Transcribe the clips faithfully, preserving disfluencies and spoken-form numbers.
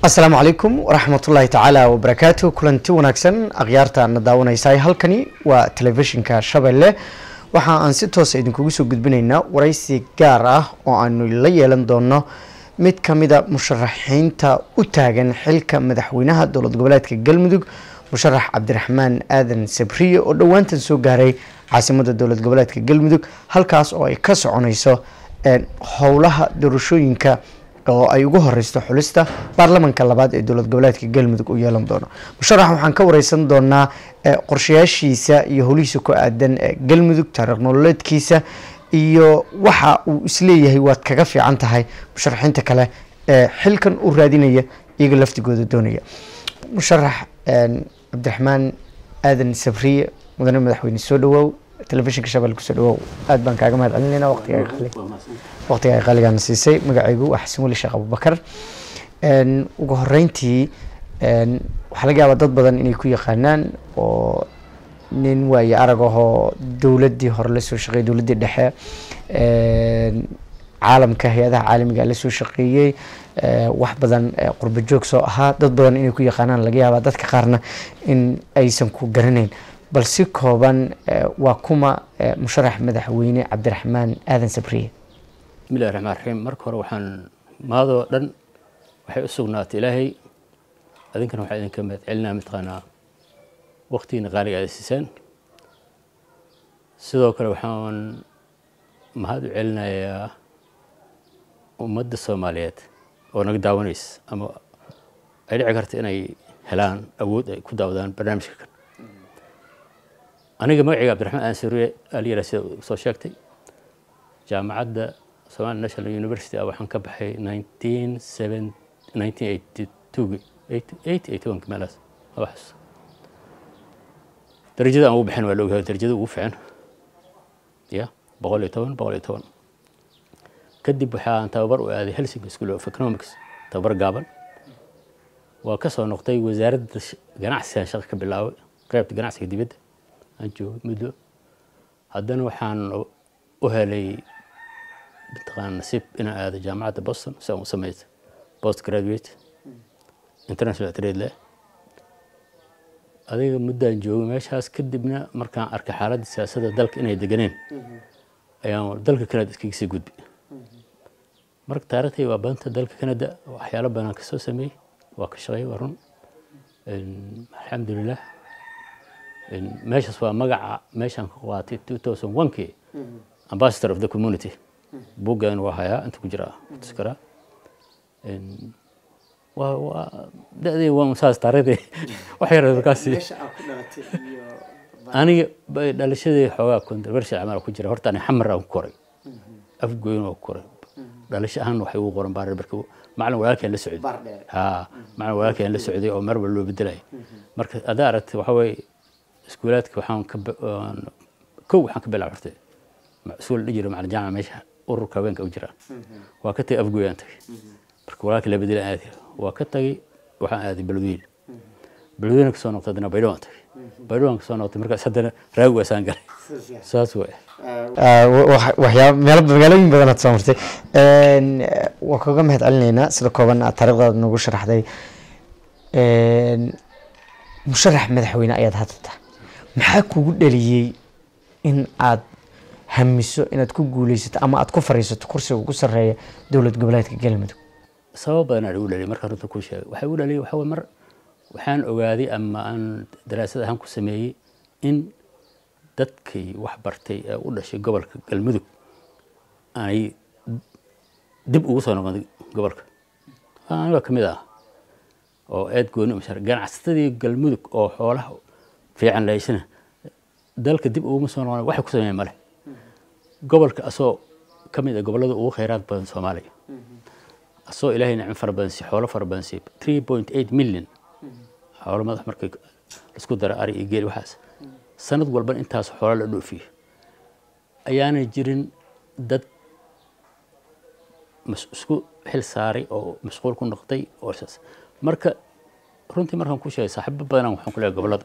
السلام عليكم ورحمة الله تعالى وبركاته. كلنتي وناكسن أغيارتا نداونيساي halkani waa telefishinka Shabeelle. Waxa aan si toos ah idinkugu soo gudbinaynaa waraysi gaar ah oo aanu la yeelan doono mid kamid ah musharaxiinta u taagan xilka madaxweynaha dowlad goboleedka Galmudug, musharax Cabdiraxmaan Aadan Sabriye oo dhawaantan soo gaaray caasimadda dowlad goboleedka Galmudug, halkaas oo ay ka soconayso howlaha doorashooyinka oo ay ugu horeysto xulista baarlamaanka labaad ee dowlad goboleedka Galmudug u yeelan doono. Musharax waxaan ka wareysan doonaa qorshayaashiisa iyo howlihiisa ku aadan Galmudug, taariikh nololeedkiisa iyo waxa uu isleeyahay waad kaga fiican tahay musharaxiinta kale ee xilkan u raadinaya iyaga laftigooda doonaya. Musharax Cabdiraxmaan Aadan Sabriye, mudane madaxweyne, soo dhawow telefishinka Shabeelle ku soo dhawow. aad baan kaaga mahadcelinaynaa waqtiga qaali waqtiga qaaligan siisay. magacaygu waa Xasan Wali Sheekh Abubakar. een ugu horeyntii een waxa laga yaabaa dad badan inay ku yaqaanaan oo nin waaya arag ah dawladii hore la soo shaqeeyay, dawladii dhexe, een caalamka, hay'adaha caalamiga la soo shaqeeyay, wax badan qurbo joog soo ahaa. dad badan inay ku yaqaanaan laga yaabaa, dadka qaarna in aysan ku garanayn. bal si kooban waa kuma musharax madaxweyne Cabdiraxmaan Aadan Sabriye? بسم الله الرحمن الرحيم. marka hore waxaan maado dhan waxay u sugnaatay Ilaahay, adinkana waxa idinka mahadcelinaa midqaana waqtiina qaaliga ah siisaan. sidoo kale waxaan mahad u celinayaa ummadda Soomaaliyeed oo naga daawanaysa ama ay dhici karto inay helaan awood ay ku daawadaan barnaamijka. aniga magacayga Cabdiraxmaan Aadan Sabriye aliya sida soo sheegtay, jaamacadda Somali National University waxaan ka baxay nineteen eighty-two meelaas. waxaas darajada aan ugu bixin waa loogahay darajada ugu fiican ya boqol iyo toban boqol iyo toban. kadib waxaan tababar u aaday Helsinki School of Economics, tababar gaaban. waa ka soo noqday wasaaradda ganacsiga, shaqo ka bilaabay qaybta ganacsiga dibadda aan joogay muddo. haddana waxaan u helay بتقان نسيب إنا هذا جامعة بوسطن، سو سميت بوست جرادويت انترناشونال تريد له. هذه مدة نجوا ماشي هاس كدبنا مركان أرك حالات السياسة دلك إنه يدقنين. أيام دلك كندا كيكسي جود بي. مرك تارتي وبنت دلك كندا وأحيانا بنا كسو سمي وكشغي ورن. الحمد لله. ماشي سوا مجا ماشي عن قواتي two thousand one كي ambassador of the community. بوجان وهايا أنت كجرا تذكره إن و و ده ده ومساس تاريخي وحير الركاسي. أنا دالشة حوا كنت برشة عمل كجرا هرتاني حمر أو كوري أفجوين أو كوري دالشة هن وحيو قرن بار بركو معلم ولكن للسعودي ها معلم ولكن للسعودي أو مربى اللي بدلاي مركز أدارت وحوي سكولات كوحان كب كو حان كبل عرفتي مسؤول يجري مع الجامعة ماشي ururka haweenka u jira. waa ka tagay afgooyaan tagay marka walaalka la bedelay aadi waa ka tagay waxaan aaday Beledweyne. Beledweyne ka soo noqday Baydhabo tagay Baydhabo ka soo noqday markaas haddana raag waasaan galay. saas way waxyaabo meel magaalooyin badan aad soo martay. een waa kaga mahad celinaynaa sida kooban aad taariikhdaada nagu sharaxday. een musharax madaxweyne ayaad hadda maxaa kugu dhaliyay in aad hamiso inaad ku guuleysato ama aad ku fariisato kursiga ugu sareeya dowlad goboleedka Galmudug? sabab baan u dhaliyay marka runta ku sheegay waxa uu dhaliyay waxa mar waxaan ogaaday ama aan daraasad ahaan ku sameeyay in dadkii wax bartay ee u dhashay gobolka Galmudug ay dib ugu soo noqdeen gobolka. aniga kamid ah oo aad gooni u shaqeeyay ganacsadii Galmudug oo xoolaha fiican leeysan dalka dib ugu soo noqdeen waxa ku sameeyay male. gobolka asoo kamid ah gobolada ugu kheyraad badan Soomaaliya, asoo Ilaahay nicmo fara badan si xoolo fara badan si three point eight million xoolo madax markay isku dara ari iyo geel waxaas sanad walba intaas xoolo la dhoofiyo ayaana jirin dad isku xil saaray oo mashquul ku noqday oo saas. marka runtii markaan ku sheegay saaxiibo badan waxaan ku leeyahay gobolada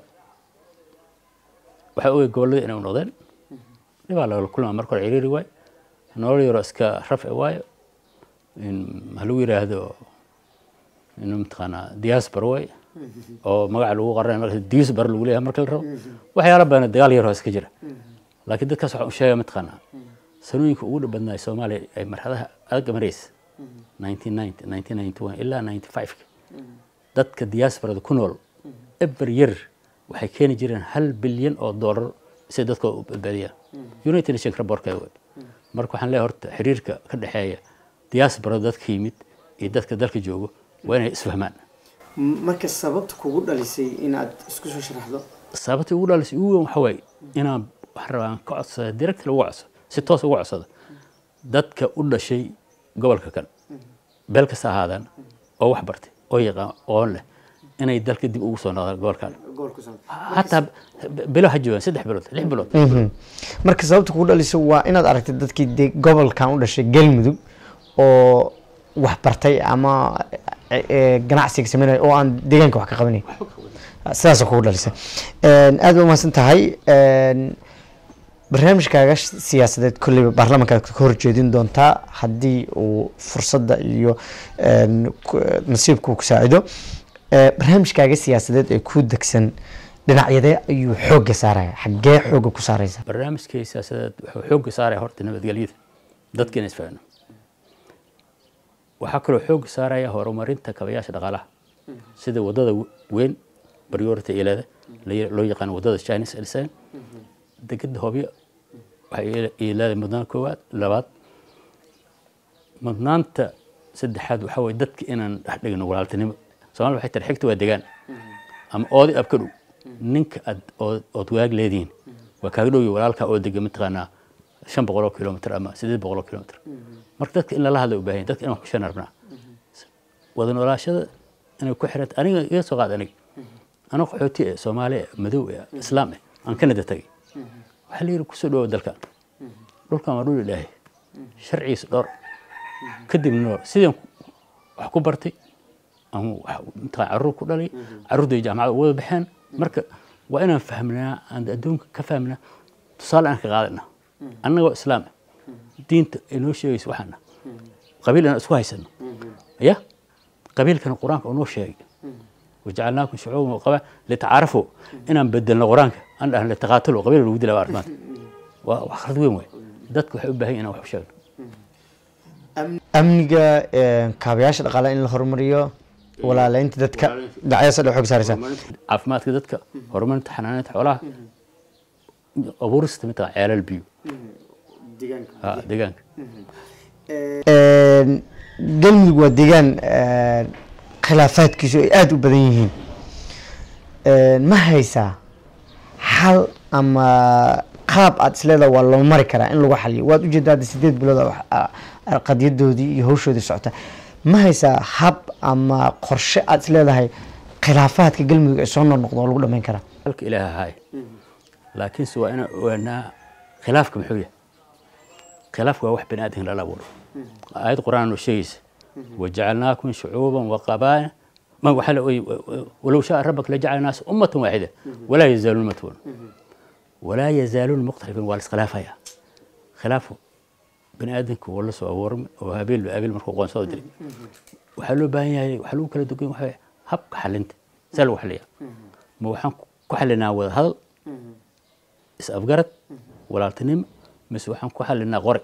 waxa uu gobolada inay noqdeen niba la kulma marka ciriiri way nolol yar iska raf way in halu yiraahdo inuu mataqaanaa diaspora way oo magaca lagu qoran marka diaspora lagu leeyahay marka la rabo waxyaalo badan dagaal yar oo iska jira laakiin dadkaas waxa uu sheegay mataqaanaa sanooyinka ugu badnaa Soomaaliya ay marxadaha adag mareys nineteen ninety nineteen ninety-one ilaa ninety-five dadka diasporada ku nool every year waxay keeni jireen hal bilyan oo dollar si dadka u badbaadiyaan United Nations reportkeeda way marka waxaan leeyahay horta xiriirka ka dhaxeeya diasporada dadka yimid iyo dadka dalka joogo waa inay isfahmaan marka sababta kugu dhalisay inaad isku soo sharaxdo sababta ugu dhalisay ugu waxa way inaan wax rabaan ka codsado direct lagu codsado si toos ugu codsado dadka u dhashay gobolka kan beel kasta ahaadaan oo wax bartay oo yaqaan oo leh inay dalka dib ugu soo noqdaan gobolkan hatta bilo hajoogan saddex bilood lix bilood marka sababta kugu dhalisay waa inaad aragtay dadkii gobolkan u dhashay Galmudug oo wax bartay ama ganacsiga sameeyay oo aan deegaanka wax ka qabanay sidaas kugu dhalisay een aad u mahadsan tahay een barnaamijkaaga siyaasadeed kulli baarlamaanka ka horjeedin doonta hadii uu fursadda iyo een nasiibku ku saacido ee barnaamijkaaga siyaasadeed ee ku dagsan dhinacyada ayuu xoog saaraya xagee xoog ku saaraysa barnaamijka siyaasadeed wuxuu xoog saaraya horta nabadgelyada dadka inay isfahanaan waxa kale xoog saaraya horumarinta kabayaasha dhaqaalaha sida wadada weyn priority ilaa loo yaqaan wadada Chinese Elsan degada Hoobiya waxay ilaa mudnaan koowaad labaad mudnaanta saddexaad waxa way dadka inaan dhex dhigno walaaltinimo Soomaaliya waxay tarxigta waa deegaan ama oodi abka dhow ninka aad ood waag leediin waa kaaga dhow walaalka oo degan mataqaanaa shan boqol kiiloomitir ama siddeed boqol kiiloomitir marka dadka in la hadlo u baahan dadka in wax ku shanarnaa wada noolaashada inay ku xiran aniga iga soo qaad aniga ana qaxooti Soomaaliya madow islaam aan Canada tagay waxa la yiri ku soo dhaw dalka dhulka ma dhul ilaahay sharciis dhor kadibna sideen wax ku bartay ama inta carruur ku dhalay carruurda jaamacada wada baxeen marka waa inaan fahmnaa aan adduunka ka fahmnaa tusaale aan ka qaadana annagoo islaam diinta inoo sheegayso waxana qabiil aan isku haysano ya qabiilkan quraanka inoo sheegay وجعلناكم شعوبا وقبائل لتعارفوا إن بدلنا قرانك أن أهل تقاتلوا قبيل الوجود لا بعرفان وأخذ وين وين دتك حب هي أنا وحشان أمنيجا كابياش القلاء إن الهرمرية ولا لا أنت دتك دعية صدق حق سارسة عفمات دتك هرمن تحنانات حولها أبورست متى عيال البيو ديجانك آه ديجانك قلنا جوا ديجان خلافات كيسو aad u badan yihiin ee ma haysa hal ama qaab aad isleedahay waa loo mari karaa in lagu xaliyo waad u jeedaa sideed bilood qadiyadoodii iyo hawshoodii socota ma haysa hab ama qorshe aad isleedahay khilaafaadka Galmudug ay soo noqdo lagu dhameyn karaa halka ilaaha hay laakiin soo ina wana khilaafka muxuu yahay khilaafku waa wax bani aadam la laabo aayad quraan oo sheegaysa وجعلناكم شعوبا وقبائل ما وحل ولو شاء ربك لجعل الناس أمة واحدة ولا يزالون متون ولا يزالون مختلفين والخلافة خلافه بني آدم والله سو ورم وهابيل وهابيل مرخوقون صدري وحلو باين وحلو كلا دقيق وحي هب حلنت سلو حليا ما وحن كحلنا وهذا is afgarad walaaltinimo mise waxaan ku xalinaa qori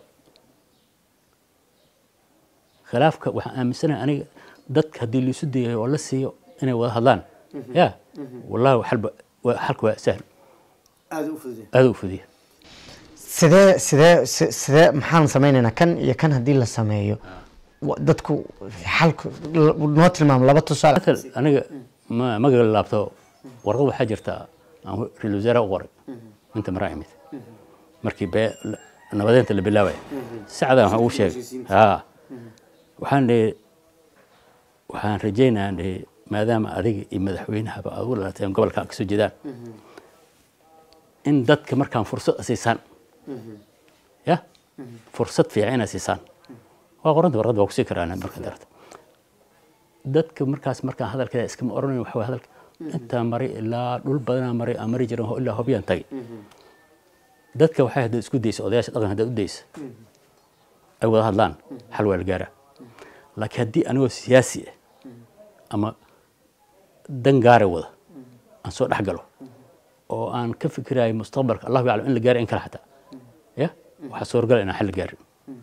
khilaafka waxaan aaminsanahay aniga dadka haddii la isu dayayo oo la siiyo inay wada hadlaan ya wallahi xalba xalku waa sahal aad u fudiya aad u fudiya sidee sidee sidee maxaan sameynaynaa kan iyo kan haddii la sameeyo dadku xalku noo tilmaam laba tusaale aniga ma magaala laabto warqad waxaa jirta aan ra'iisul wasaare u qoray inta maraayimid markii bee nabadeynta la bilaabay sacada waxa uu sheegay ha waxaan leeyahay waxaan rajaynayaa maadaama adiga iyo madaxweynaha ba aad u laateen gobolka ka soo jeedaan in dadka markaan fursad siisaan ya fursad fiican siisaan waa qoranta warqad waa ku sii karaan marka darto dadka markaas markaan hadalkeeda iska ma oranayn waxa hadalka inta mari ilaa dhul badan mari amari jiran oo ilaa hobiyaan tagay dadka waxay hadda isku deysay odayaasha dhaqan hadda u deysay ay wada hadlaan xal wal gaara laakiin haddii anigoo siyaasi ama dan gaara wada aan soo dhex galo oo aan ka fikirayo mustaqbalka allahu yaclam in la gaaro in kale xataa ya waxaa suuragala inaan xal la gaarin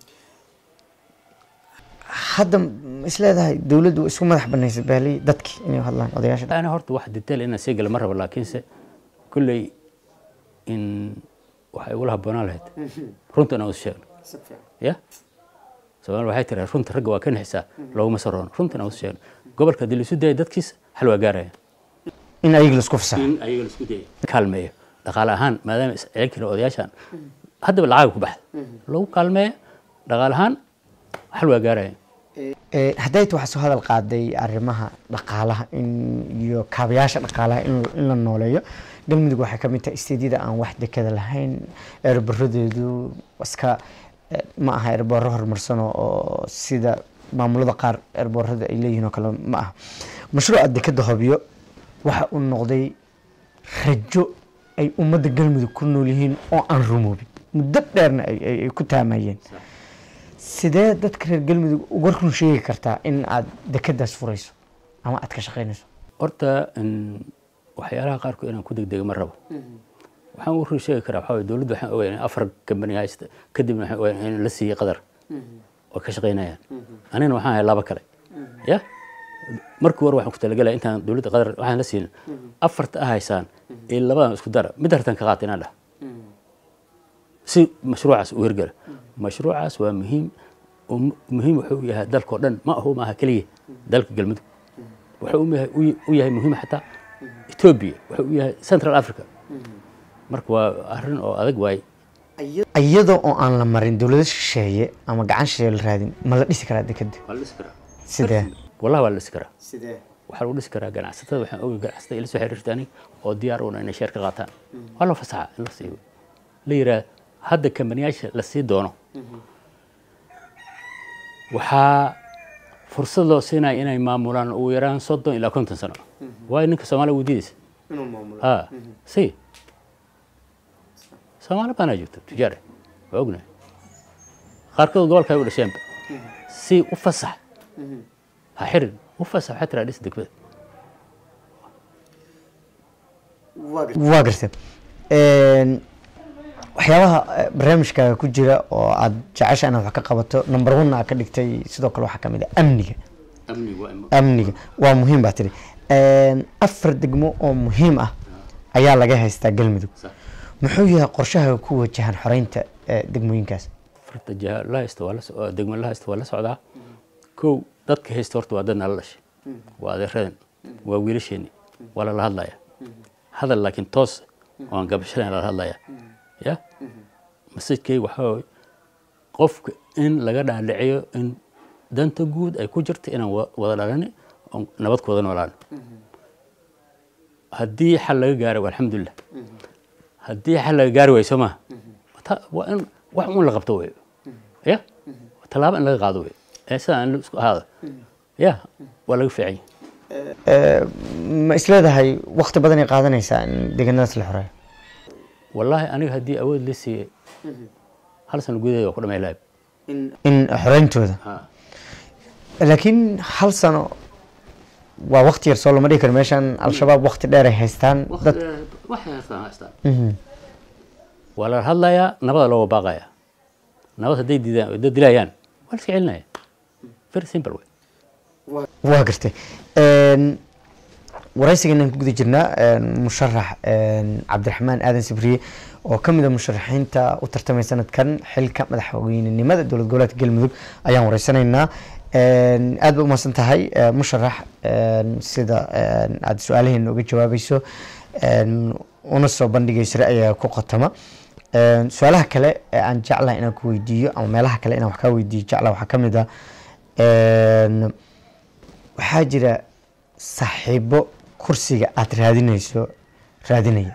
hadda isleedahay dawladdu isku madax banaysay baali dadkii inay hadlaan odayaasha ana horta wax detail inaan sii galo ma rabo laakiinse kulley in waxay ula habboonaan lahayd runta inaan is sheegno ya Soomaali waxay tiraa runta ragga waa ka naxisaa looguma saroono runta inaan is sheegno gobolka haddii la isu dayay dadkiisa xal waa gaaraya in ayaga la isku fasaxo in ayaga la isku dayay kaalmeeyo dhaqaale ahaan maadaama isceelkina odayaashan haddaba lacag ku baxda lagu kaalmeeyo dhaqaale ahaan xal waa gaaraya hadday ta waxaa soo hadal qaaday arrimaha dhaqaalaha in iyo kaabayaasha dhaqaalaha in in la nooleeyo galmudug waxay ka mid tahay isteedyada aan wax dekada lahayn erbaradeedu iska ma aha erbooro horumarsan oo sida maamulada qaar erboorada ay leeyihiin oo kale ma aha mashruuca dekada Hobyo waxa uu noqday rajo ay ummadda galmudug ku nool yihiin oo aan rumoobin muddo dheerna ay ku taamayeen sidee dadka reer galmudug uga run sheegi kartaa in aad dekadaas furayso ama aad ka shaqaynayso horta waxyaalaha qaarkood inaan ku degdego ma rabo waxaan u run sheegi karaa waxaa waye dowladda waxaan ogahay in afar kambani haysta kadibna waxaan ogahay in la siiyey qadar oo ka shaqaynayaan anina waxaan hay laba kale ya markii hore waxaan ku talagalaya intaan dowladda qadar waxaan la siinin afarta ah haysaan ee labadan isku dara mid hartan ka qaata inaan dhah si mashruucaas u hirgala mashruucaas waa muhiim muhiim wuxuu yahay dalka oo dhan ma ahu maaha kaliya dalka galmudug wuxuu u yahay muhiim xataa Ethiopia wuxuu u yahay Central Africa marka waa arrin oo adag waay iyadoo oo aan la marin dawladda shisheeye ama gacan shisheeye la raadin ma la dhisi karaa dekada waa la dhisi karaa sidee wallahi waa la dhisi karaa sidee waxaa lagu dhisi karaa ganacsatada waxaan ogahay ganacsatada ila soo xiriirta aniga oo diyaar u ah inay sheer ka qaataan waa la fasaxa in la siiyo la yiraahdo hadda kambaniyaasha la sii doono waxaa fursad loo siinaya inay maamulaan ugu yaraan soddon ilaa konton sano waayo ninka Soomaaliya uu diidaysa inuu maamulo ha si Soomaaliya bana joogto tijaare waa ognahay qaarkood gobolka ay u dhasheen si u fasax ha xirin u fasax xataa dhis degmada waa gartay een waxyaabaha barnaamijka ku jira oo aad jecesha inaad wax ka qabato number one aad ka dhigtay sidoo kale waxa kamid ah amniga amniga amniga waa muhiim baa tiri een afar degmo oo muhiim ah ayaa laga haystaa galmudug muxuu yahay qorshaha ku wajahan xoreynta degmooyinkaas farta jaha la haysto wala soo degmo la haysto wala socdaa kow dadka haysto horta waa dad nala dhashay waa adeeradan waa wiilasheeni wala la hadlaya hadal laakiin toos oo gabashadan la hadlaya ya masajkay waxa qofka in laga dhaadhiciyo in danta guud ay ku jirto inaan wada dhalani oo nabad ku wada noolaan haddii xal laga gaaro alxamdulillah haddii xal laga gaari wayso ma waa in wax uun la qabto way ya talaabo in laga qaado way ee sidaan isku ahaado ya waa laga fiican ma isleedahay waqti badan ay qaadanaysaa in deegaanadaas la xoreeyo والله أنا هدي أول لسه هل سنة جودة وكل ما يلعب إن حرنتو هذا لكن هل سنة ووقت يرسل ما ذكر مشان الشباب وقت دار هستان وقت واحد هستان هستان ولا هلا يا نبض لو باقيا نبض دي دي دي دلايان ولا في علنا very simple way واقرتي ورئيسنا إن كده جرنا مشرح عبد الرحمن آدم سبري وكم إذا مشرحين تا وترتمي سنة كان حل كم مدحوين إن ماذا دولة جولات قلمذوق أيام ورئيسنا إننا أدب ما سنتهاي مشرح سيدا عاد سؤاله إنه جت جوابي سو ونص بندق يسرع كوقتما سؤالها كلا عن جعله إنه كويديو أو مالها كلا إنه حكاويدي جعله وحكم إذا وحاجة صاحبه كرسي أترادينيسو رادينية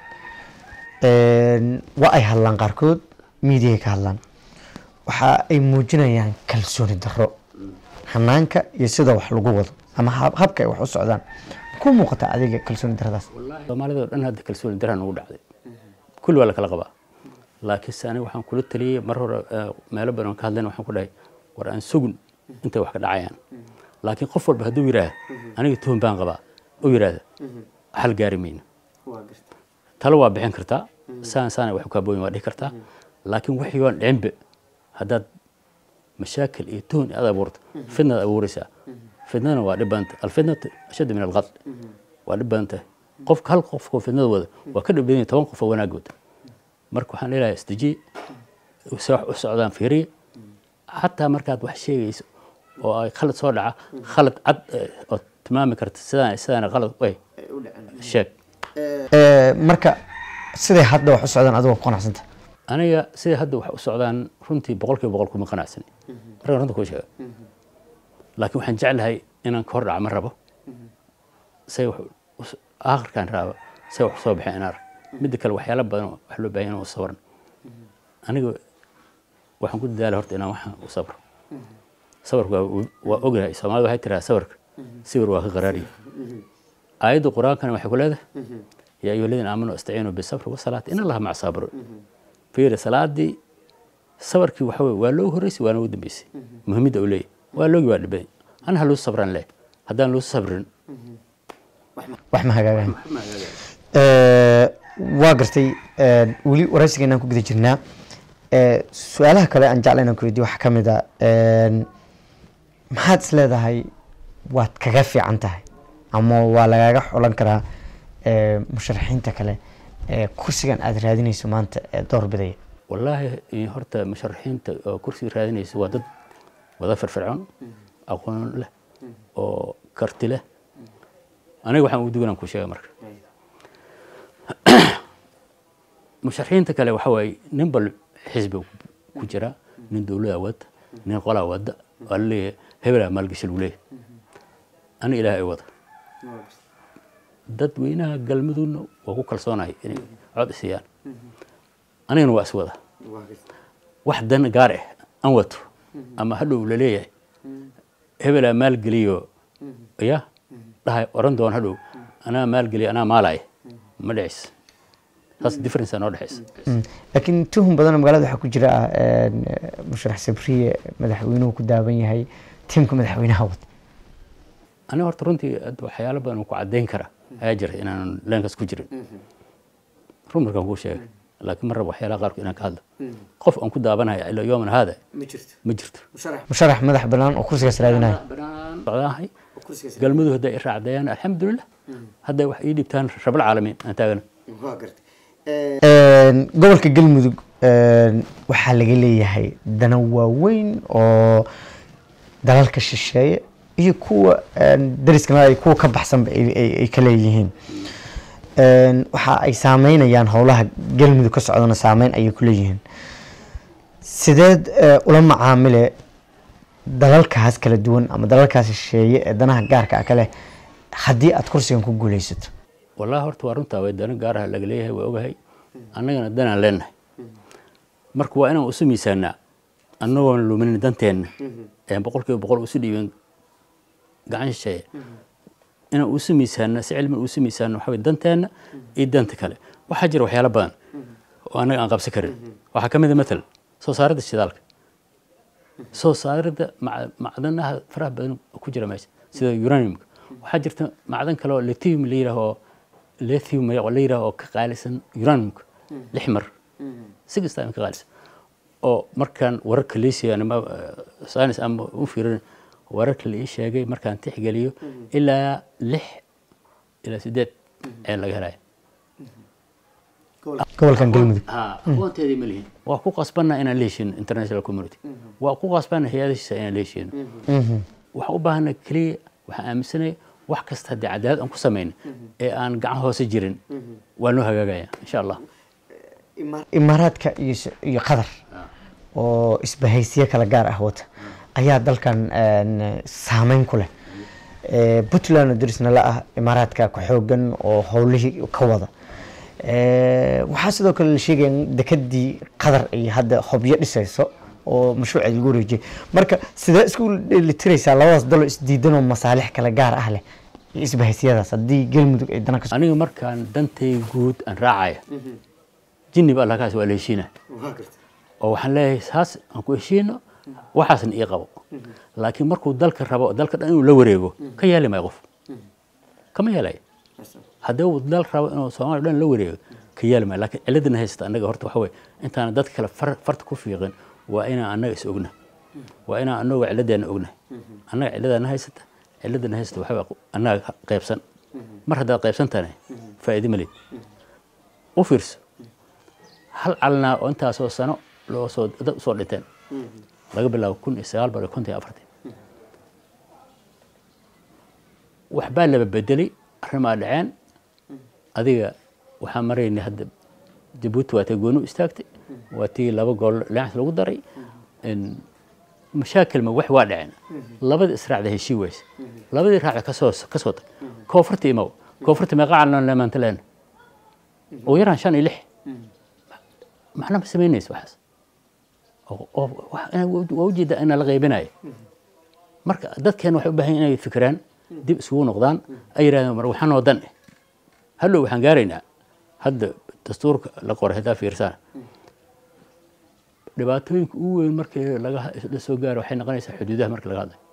وأي هاللان قاركود ميديا كهاللان وحا أي موجنا يعني كالسون الدرو حنانك يسيدا وحلقوه أما هابك وحو السعودان كل موقتا عديك كالسون الدرداس والله ما لدو أنا هذا كالسون الدران نقول عدي كل ولا كالغباء لكن ساني وحان كل التلي مرة ما لبنا كهاللان وحان كل هاي ورأن سجن انت وحكا دعيان لكن قفل بهدو يراه aniga tuhun baan qabaa oo yiraahdo hal gaari mayno talo waa bixin kartaa saan saan wax ka booyin waa dhihi kartaa laakiin wixii waan dhimbe haddaad mashaakil iyo tuhun aad abuurto fidnad abuuraysaa fidnadana waa dhibanta alfidnatu ashad min alqatl waa dhibanta qofka hal qof oo fidnada wada waa ka dhibin toban qof oo wanaag wada marka waxaan leeyahay istaji soo u socdaan fiiriye hatta markaad wax sheegayso oo ay khalad soo dhaca khalad cad oo tilmaami karta sidaan sidaan khalad way sheeg ee marka sidee hadda wax u socdaan adigu qanacsanta aniga sidee hadda wax u socdaan runtii boqolkiiba boqol kuma qanacsan marka runta ku sheega laakiin waxaan jeclahay inaan ka hor dhac ma rabo say wax aakhirkan rabo say wax soo bixin inaan mid kale waxyaalo badan wax loo baahan yahay sawirn aniga waxaan ku dadaalay horta inaan waxaan u sabro sabarku waa ogahay Soomaalidu waxay tiraa sabarka sawir waa ka qaraariyo aayadda quraanka waxay ku leedahay يا أيها الذين آمنوا استعينوا بالصبر والصلاة إن الله مع الصابرين في رسالة دي صبرك وحوي ولو هريس وأنا ودم بيسي مهم دولي ولو جوال بي أنا هلو صبران له هذا لو صبرن وحما هجاجان واقرتي ولي ورئيسك إنك قد جرنا سؤالها كلا أن جعلنا كودي وحكم ذا ما حد سلذا هاي واتكفي عنتها أما ولا جاح ولا كره مشرحين تكله كرسي أد راديني سمانت دور بداية والله هرت مشرحين كرسي راديني سوى ضد وظفر فرعون أقول له أو كرت له أنا وحنا ودونا كل شيء مرك مشرحين تكله وحوي نبل حزب كجرا ندولة ود نقلا ود قال لي هبلا مالكش الوليه أنا إلهي وضع dad weynaha galmudugna waa ku kalsoonahay inay cod isiyaan anigana waa iswada wax dan gaar ah aan wato ama hadhow la leeyahay hebel maal geliyo ya dhahay oran doon hadhow anaa maal geliyo anaa maalay ma dhicis taas difference anoo dhaxaysa laakiin tuhum badan magaalada waxa ku jira musharax sabriye madaxweynuhu ku daaban yahay tiimka madaxweynaha wada aniga horta runtii waxyaalo badan ku cadeyn kara هاجر إن أنا لانكس كجرين روم ركان كوشة لكن مرة وحيلا قارك إن كهذا قف أن كده أبنها إلى يومنا هذا مجرت مجرت مشرح مشرح مدح بلان وكرسي سرادنا بلان بعدها قال مذو هدا إشراع ديان الحمد لله هدا واحد يدي بتان رب العالمين أنت قلنا قبل كقل مذو وحال لي هي دنوا وين أو دلالك الشيء iyo kuwa dariskana ay kuwa ka baxsan ay kala yihiin een waxa ay saameynayaan howlaha galmudug ka socdana saameyn ay ku leeyihiin sideed ula macaamile dalalkaas kala duwan ama dalalkaas shisheeye ee danaha gaarka ah kale hadii aad kursigan ku guuleysato wallahi horta waa runta way dana gaar ah laga leeyahay waa ogahay annagana danaan leenahay marka waa inaan u samiisanaa annagoo lumin danteena ee boqolkiiba boqol u sidhiibin gacan shay ina uu samiisana si cilmi uu samiisana waxa danteena iyo danta kale waxa jira waxyaalo badan oo anaga aan qabsan karin waxa kamid ah midal soo saarida shidaalka soo saarida macdanaha faraha badan ku jira meesha sida uranium waxa jirta macdan kale oo lithium la yiraahdo lithium la yiraahdo ka qaalisan uranium lixmar sigistaan ka qaalisan oo markaan wararka leesiyay ama science ama u fiirin wararka la sheegay markaan tixgeliyo ilaa lix ilaa sideed ee laga helay gobolkan galmudug ah aqoonteedii ma lihin waa ku qasbanaa inaan leeshin international community waa ku qasbanaa hay'adaha inaan leeshin waxa u baahanaa kaliya waxa aaminsanay wax kasta hadii cadaalad aan ku sameeyno ee aan gacan hoose jirin waa noo hagaagaya insha Allah imaaraadka iyo qadar oo isbahaysiyo kala gaar ah wata ayaa dalkan saameyn ku leh ee Puntland dirisna la ah imaaraadka ku xoogan oo howlihii ka wada ee waxa sidoo kale la sheegay dekadii qadar ay hadda hobyo dhisayso oo mashruuc ay guureeyay marka sida isku litiraysa labadaas dal isdiidan oo masaalix kala gaar ah leh isbahaysiyadaas hadii galmudug ay dana ka aniga markaan dantay guud aan raacay jinni baa la kaas waa leeshina oo waxaan leeyahay saas aan ku heshiino waxaasna ii qabo laakiin markuu dalka rabo dalka dhan inuu la wareego ka yeeli ma qof kama yeelay haddii uu dal rabo inuu Soomaaliya dhan la wareego ka yeelma laakiin ciladana haysta anaga horta waxa way intaan dad kale farta ku fiiqin waa inaan anaga is ogna waa inaan anaga ciladeena ogna anaga ciladana haysata ciladana haysta waxa anaga qaybsan mar hadda qaybsantaana faa'iido ma leh u fiirso hal calna oo intaas oo sano loo soo dad soo dhinteen laga bilaabo kun iyo sagaal boqol konton iyo afar wax baa la bedelay arrimaha dhaceen adiga waxa mareynay hadda Djibouti waa ta goonu istaagtay waa tii laba gool laax lagu daray in مشاكل ما wax waa dhaceen labada israacda heshii weys labadii raac ka soo ka soo tag koonfurta imaw koonfurta ma qacalna lama antaleen oo yaraan shan iyo lix maxna ma sameynayso waxaas oo wax ana wajida ana la qaybinayo marka dadkeen waxay u baahan inay fikiraan dib isugu noqdaan ay yiraahdaan mar waxaan wadan hallo waxaan gaaraynaa hadda dastuurka la qoray hada fiirsan dhibaatooyinka ugu weyn markii laga soo gaaro waxay noqonaysaa xuduudaha markii laga hadlay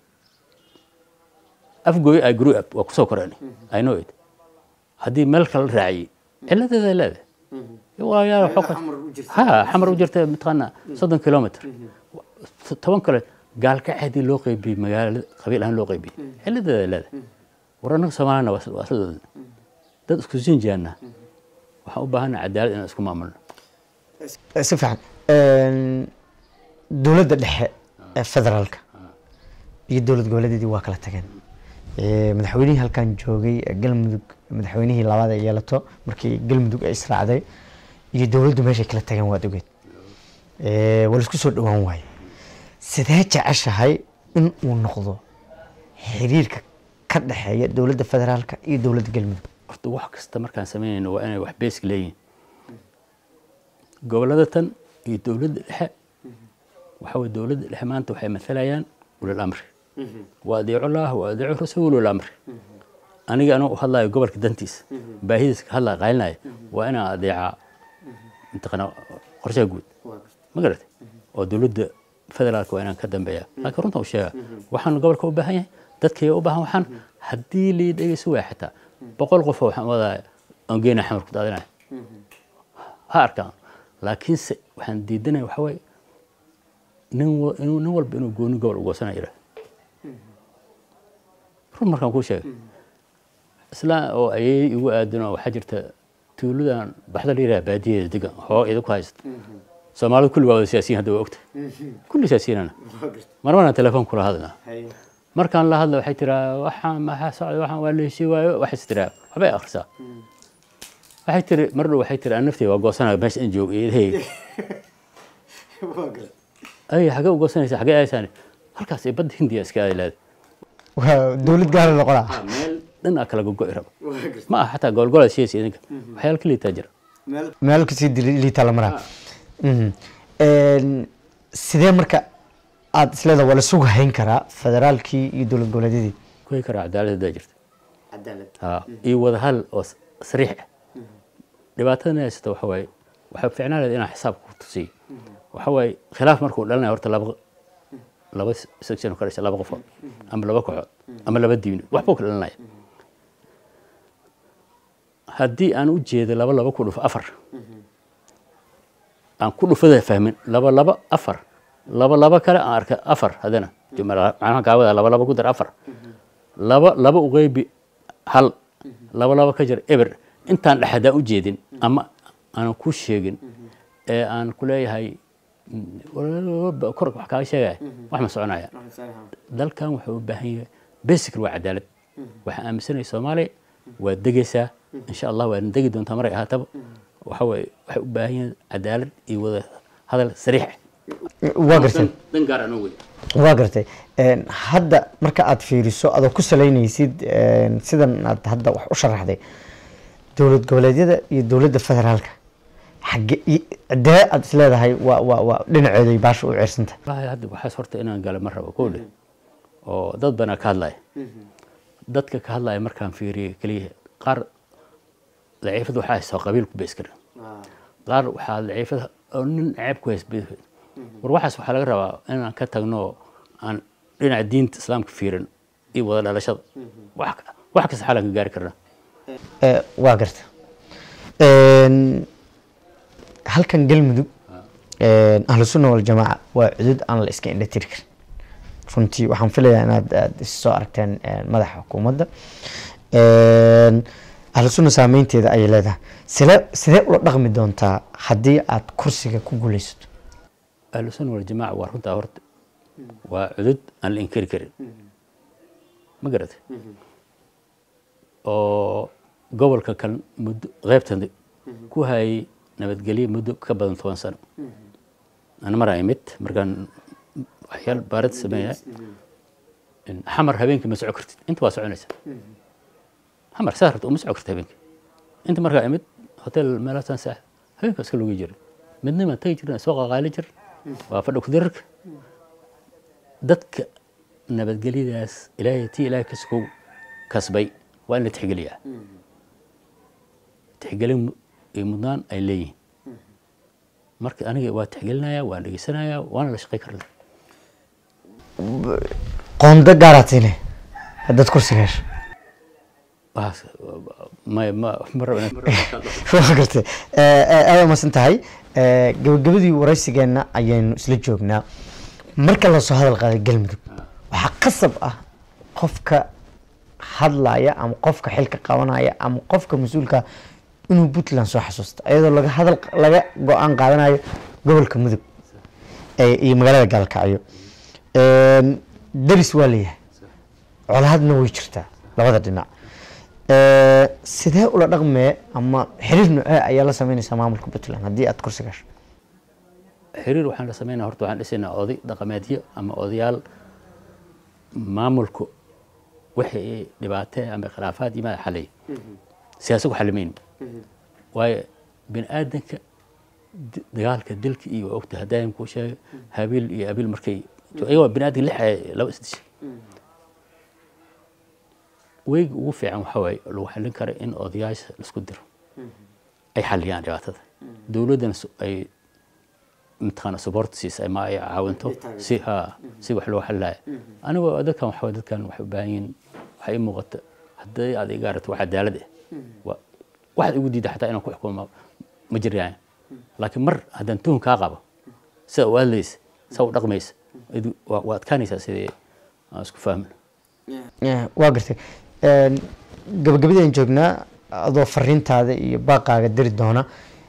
afgooy ay grew up waa ku soo korani I know it haddii meel kale raaciyay ciladeeda leedahay waa yaa xoqo ha xamar u jirta midqana soddon kilometer toban kale gaalka hadii loo qaybiyay magaalada qabiil ahaan loo qaybiyay ciladeeda leedahay warana Soomaaliya waa sidoo dad isku sinjaana waxa u baahan cadaalad in isku maamulno si fiican dawladda dhexe ee federaalka iyo dawlad goboleedyadii waa kala tageen madaxweynihii halkan joogay galmudug madaxweynihii labaad ee yeelato markii galmudug ay israacday iyo dawladdu meesha kala tageen waa ogeed ee wala isku soo dhawaan waay sidee jeceshahay in uu noqdo xiriirka ka dhaxeeya dawladda federaalka iyo dawladda galmudug horta wax kasta markaan sameeyno waa inay wax bees leeyihiin gobolada tan iyo dawladda dhexe waxa way dawladda dhexe maanta waxay masalayaan ulul amri waa diico Allah waa diico rasuulul amri aniga anoo hadlayo gobolka dantiis baahidiis ka hadlaa qaylnay waa inaan adeeca intaqana qorshe guud ma garatay oo dawladda federaalka waa inaan ka dambeeyaa laakiin runta u sheega waxaan gobolka u baahan yahay dadkii u baahan waxaan hadii lii dhageyso waa xitaa boqol qof waxaan wadaa aan geena xamar ku daadinay ha arkaan laakiin waxaan diidanay waxa way nin inuu nin walba inuu gooni gobol ugu sanayro run markaan ku sheegay isla oo ay igu aadano waxa jirta tuuladan baxda liiraa baadiyada degan hoo idu ku haysto Soomaalidu kulli waa siyaasiyiin hadda waa ogtay kulli siyaasiyiinana marwana telefoon kula hadlaa markaan la hadlo waxay tiraa waxaan ma socdo waxaan waa leeshii waayo waxay tiraa waxbay akhrisaa waxay tiri marna waxay tiri aan naftay waa goosanaa meesha in joog ee ay xaga u goosanaysa xaga aysan halkaas ay bad hindiya iska aadlaad waa dawlad gaar la qoraa meel dhan kala gogo irab ma aha xataa goolgol shees idinka waxyaal kale taajir meel ka sii liita la maraa een sidee marka aad isleedahay wala sugu hayn karaa federaalkii iyo dawlad goboleedyadii ku hay karaa cadaalad jirta cadaalad ha iyo wada hal oo sariix dhibaatadana haysta waxa way waxa fiicnaan in xisaab ku tusiyo waxa way khilaaf markuu dhalanayo horta laba laba section ka dhashay laba qof ama laba kooxood ama laba diin wax buu ka dhalanayo haddii aan u jeedo laba laba ku dhuf afar aan ku dhufada fahmin laba laba afar laba laba kale aan arka afar hadana jumla macnaha gaawada laba laba ku dar afar laba laba u qaybi hal laba laba ka jir eber intaan dhaxada u jeedin ama aan ku sheegin ee aan ku leeyahay kor wax ka sheegay wax ma soconaya dalkan wuxuu u baahan yahay basic waa cadaalad waxa aaminsanay Soomaaliya waa degaysaa insha Allah waa degi doontaa maray ahaataba waxa way waxay u baahan yihiin cadaalad iyo wada hadal sariix waa gartay dan gaar ah weey waa gartay een hadda marka aad fiiriso adoo ku saleynaysid een sidan aad hadda wax u sharaxday dawlad goboleedyada iyo dawladda federaalka xagge cidee aad isleedahay waa waa waa dhinaceeday baasha u ciirsanta waxa hadda waxa horta inaan galo mar rabo koole oo dad bana ka hadlay dadka ka hadlay markaan fiiriyay kaliya qaar daciifad waxa ay soo qabiil ku beeskar qaar waxa daciifad oo nin ceeb ku haysbay war waxaas waxa laga rabaa inaan ka tagno aan dhinaca diinta islaamka fiirin iyo wada dhalashada wax wax kasta xalan ka gaari karnaa waa garta halkan galmudug ahlu sunna wal jamaa waa cudud aan la iska indha tiri karin runtii waxaan filayaa inaad aad soo aragteen madaxa xukuumadda ahlu sunna saameynteeda ayay leedahay sida sidee ula dhaqmi doontaa haddii aad kursiga ku guuleysato ahlu sunna wal jamaa waa runtaa horta waa cudud aan la inkiri karin ma garatay oo gobolka kan muddo qaybtan ku hayay nabadgelyo muddo ka badan toban sano ana mar ay mid markaan waxyaal baarad sameeyay xamar habeenkii ma socon kartid inta waa soconaysa xamar saarta uma socon kartid habeenkii inta markaa imid hotel meelasan saax habeenka iska looga jiro midna ma tagi jirna soo qaqaali jir waa fadhi ku dirka dadka nabadgelyadaas ilaahay tii ilaahay ka soo kasbay waa in la tixgeliyaa tixgelin iyo mudnaan ay leeyihiin marka aniga waa tixgelinayaa waan dhegeysanayaa waana la shaqay karnaa qondo gaaraatine haddaad kursiga hesho ma ma mar waa gartay aad umaadsan tahay gabagabadii waraysigeenna ayaynu isla joognaa marka lasoo hadal qaaday galmudug waxaa qasab ah qofka hadlaya ama qofka xilka qabanaya ama qofka mas-uulka inuu puntland soo xasuusto iyadoo laga hadal laga go-aan qaadanayo gobolka mudug iyo magaalada gaalkacyo daris waa leeyahay colahadna way jirtaa labada dhinac sidee ula dhaqmee ama xiriir noocee ayaa la sameynaysaa maamulka puntland haddii aad kursi gasho xiriir waxaan la sameynaa horta waxaan dhisaynaa oday dhaqameedyo ama odayaal maamulku wixii dhibaatee ama khilaafaad yimaada xalay siyaasad ku xalimayno waayo bini aadanka dagaalka dilka iyo ogta haddaan ku sheegay habiil iyo abiil markay ayagoo bini aadanka lix laba isdishay weyga ugu fiican waxa waaye lagu xallin kara in odayaasha laisku diro ay xalliyaan dhibaatada dowladdana ay imtixaan support siisa ama ay caawinto si ha si wax loo xallaayo anigoo dadkan waxa dadkan waxay u baahan yihiin waxay muuqata haddii aad iga aragto wax cadaalad ah waxaad igu diiday xataa inaan ku xukumo ma jiraan laakiin mar haddaan tuhun kaa qabo sida u hadlaysa sida u dhaqmaysa waa adkaanaysaa sidii aan isku fahmin waa gartay gabagabadeen joognaa adoo fariintaada iyo baaqaaga diri doona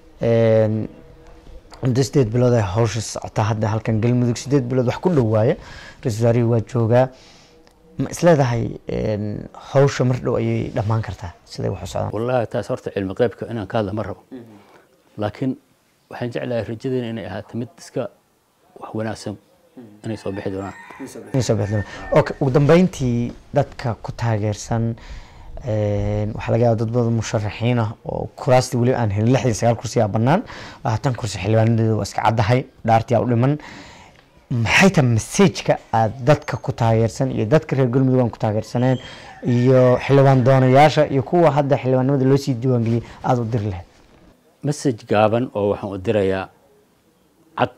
muddo sideed bilood ay hawsha socotaa hadda halkan galmudug sideed bilood wax ku dhowaaya ra-iisul wasaarihii waa joogaa ma isleedahay hawsha mar dhow ayay dhammaan kartaa siday wax u socdaan wallahi taas horta cilmi qaybka inaan ka hadla ma rabo laakiin waxaan jeclahay rajadeena inay ahaato mid iska wax wanaagsan inay soo bixi doonaan inay soo bixi doonaan okay ugu dambeyntii dadka ku taageersan waxaa laga yaabaa dad badan musharaxiin ah oo kuraastii weli aan helin lixdan sagaal kursi aa bannaan labaatan kursi xildhibaanadeedu waa iska caddahay dhaartii aa u dhiman maxay tahay masajka aad dadka ku taageersan iyo dadka reer galmudug aan ku taageersaneen iyo xildhibaan doonayaasha iyo kuwa hadda xildhibaanimada loo sii diiwaangeliyey aada u diri lahayd masaj gaaban oo waxaan u dirayaa cad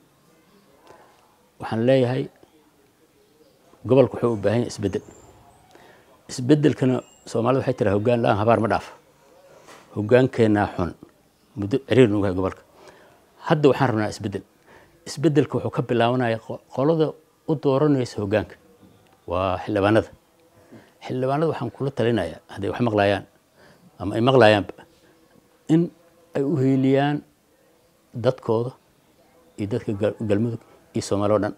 waxaan leeyahay gobolku wuxuu u baahan yahay isbeddel isbeddelkana soomaalida waxay tiraa hoggaan la-aan habaar ma dhaaf hoggaankeenaa xun muddo ciriir nugu hay gobolka hadda waxaan rabnaa isbeddel isbeddelka wuxuu ka bilaabanaya qolada u dooranaysa hoggaanka waa xildhibaanada xildhibaanada waxaan kula talinayaa hadday wax maqlayaan ama ay maqlayaanba in ay u heeliyaan dadkooda iyo dadka galmudug iyo soomaali o dhan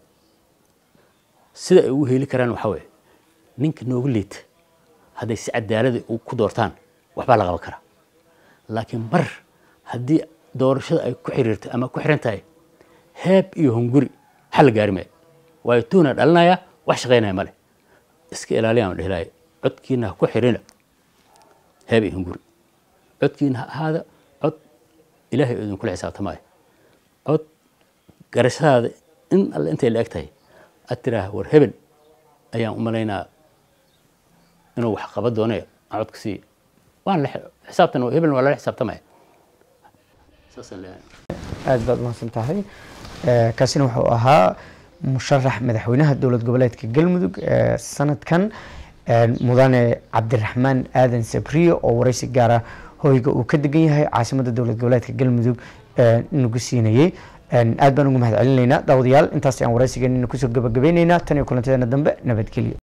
sida ay ugu heeli karaan waxaa weeye ninka noogu liita hadday si cadaalada ku doortaan waxbaa la qaban karaa laakiin mar haddii doorashada ay ku xiriirtay ama ku xiran tahay heeb iyo hunguri xal la gaari maayo waayo tuuna dhalinaya wax shaqaynaya male iska ilaaliyaan dhihlaay codkiina ha ku xirina heeb iyo hunguri codkiina ha ahaada cod ilaahay idinkula xisaabtamaayo cod garashadaada in alle intay la eg tahay aad tiraah war hebel ayaan u malaynaa inuu wax qaban doonayo aan codka siiyo waan la xisaabtan hebelna waa lala xisaabtamaya saasaan leeyahay aad baad mahadsan tahay kaasina wuxuu ahaa musharax madaxweynaha dowlad goboleedka galmudug sanadkan mudane cabdiraxmaan aadan sabriye oo waraysi gaara hoyga uu ka degan yahay caasimada dowlad goboleedka galmudug nagu siinayay aad baan ugu mahad celinaynaa daawadayaal intaas aan waraysigeena kusoo gabagabaynaynaa tan iyo kulantadeena dambe nabadgelyo